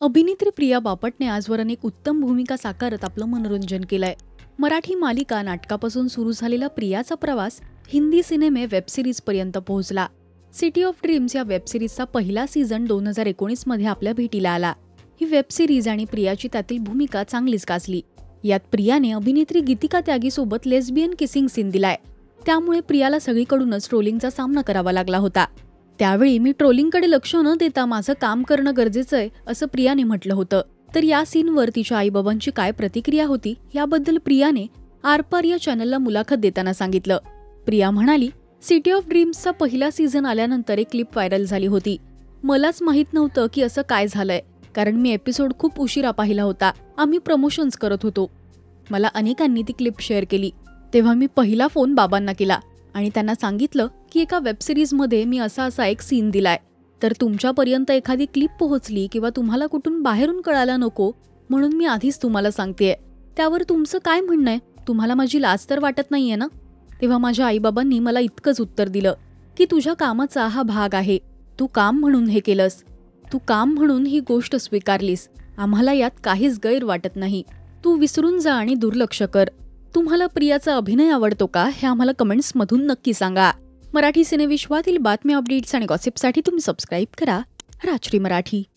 अभिनेत्री प्रिया बापटने आजवर अनेक उत्तम भूमिका साकारत आपलं मनोरंजन केलंय. मराठी मालिका नाटकापासून सुरू झालेला प्रियाचा प्रवास हिंदी सिनेमे वेबसिरीज पर्यंत पोहोचला. सिटी ऑफ ड्रीम्स या वेबसिरीजचा पहिला सीझन 2019 मध्ये आपल्या भेटीला आला. ही वेबसिरीज आणि प्रियाची त्यातील भूमिका चांगलीच गाजली. यात प्रियाने अभिनेत्री गीतिका त्यागीसोबत लेस्बियन किसिंग सीन दिलाय. त्यामुळे प्रियाला सगळीकडूनच ट्रोलिंगचा सामना करावा लागला होता. त्यावेळी मी ट्रोलिंगकडे लक्ष न देता माझं काम करणं गरजेचं आहे असं प्रियाने म्हटलं होतं. तर या सीनवर तिच्या आईबाबांची काय प्रतिक्रिया होती याबद्दल प्रियाने आरपार या चॅनलला मुलाखत देताना सांगितलं. प्रिया म्हणाली, सिटी ऑफ ड्रीम्सचा पहिला सीझन आल्यानंतर एक क्लिप व्हायरल झाली होती. मलाच माहित नव्हतं की असं काय झालंय, कारण मी एपिसोड खूप उशिरा पाहिला होता. आम्ही प्रमोशन्स करत होतो. मला अनेकांनी ती क्लिप शेअर केली. तेव्हा मी पहिला फोन बाबांना केला आणि त्यांना सांगितलं की एका वेबसिरीजमध्ये मी असा एक सीन दिलाय, तर तुमच्यापर्यंत एखादी क्लिप पोहोचली किंवा तुम्हाला कुठून बाहेरून कळायला नको म्हणून मी आधीच तुम्हाला सांगतेय. त्यावर तुमचं काय म्हणणं आहे? तुम्हाला माझी लाज तर वाटत नाहीये ना? तेव्हा माझ्या आईबाबांनी मला इतकंच उत्तर दिलं की तुझ्या कामाचा हा भाग आहे. तू काम म्हणून हे केलंस. तू काम म्हणून ही गोष्ट स्वीकारलीस. आम्हाला यात काहीच गैर वाटत नाही. तू विसरून जा आणि दुर्लक्ष कर. तुम्हाला प्रियाचा अभिनय आवडतो का हे आम्हाला कमेंट्समधून नक्की सांगा. मराठी सिनेविश्वातील बातम्या, अपडेट्स आणि गॉसिपसाठी तुम्ही सबस्क्राईब करा राजश्री मराठी.